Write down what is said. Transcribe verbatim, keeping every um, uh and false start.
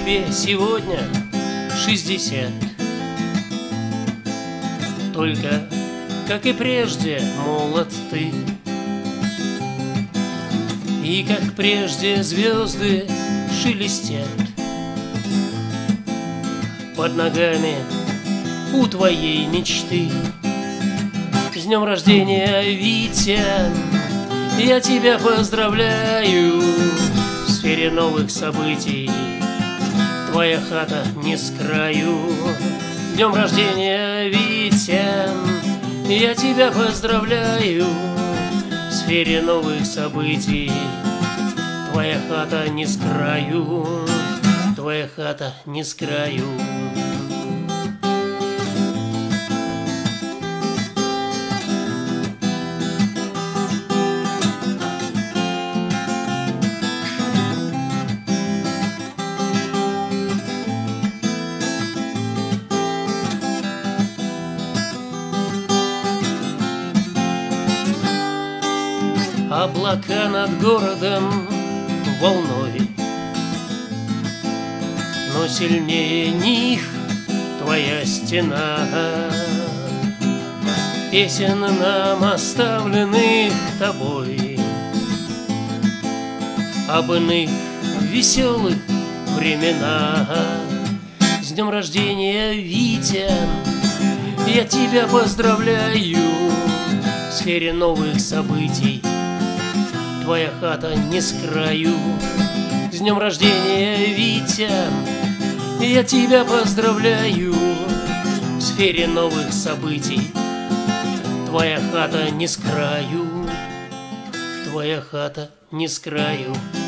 тебе сегодня шестьдесят. Только, как и прежде, молод ты, и, как прежде, звезды шелестят под ногами у твоей мечты. С днем рождения, Витя! Я тебя поздравляю! В сфере новых событий твоя хата не с краю. С днем рождения, Витя! Я тебя поздравляю! В сфере новых событий твоя хата не с краю. Твоя хата не с краю. Облака над городом волной, но сильнее них твоя стена. Песен нам оставленных тобой об иных веселых временах. С днем рождения, Витя! Я тебя поздравляю! В сфере новых событий твоя хата не с краю. С днем рождения, Витя! Я тебя поздравляю! В сфере новых событий твоя хата не с краю. Твоя хата не с краю.